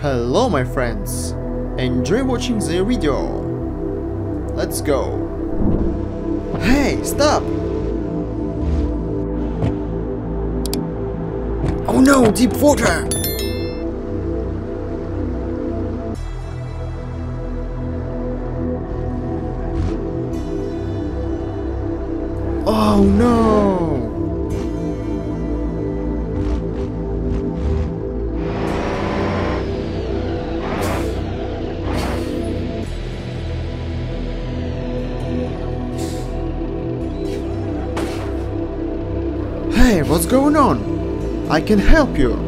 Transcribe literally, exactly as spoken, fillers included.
Hello my friends, enjoy watching the video. Let's go. Hey, stop! Oh no, deep water! Oh no! Hey, what's going on? I can help you.